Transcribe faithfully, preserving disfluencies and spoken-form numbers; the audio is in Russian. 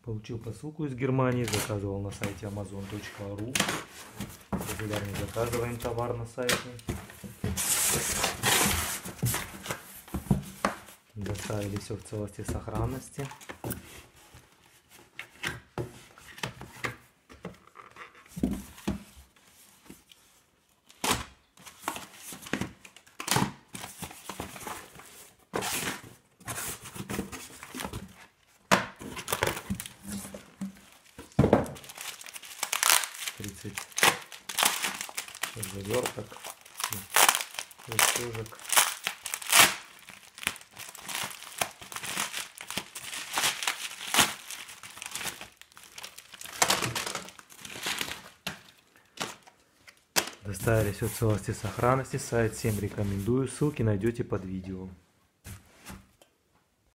Получил посылку из Германии, заказывал на сайте амазон точка ру. Регулярно заказываем товар на сайте. Доставили все в целости и сохранности. тридцать заверток, листежек. Доставили все в целости и сохранности. Сайт всем рекомендую. Ссылки найдете под видео.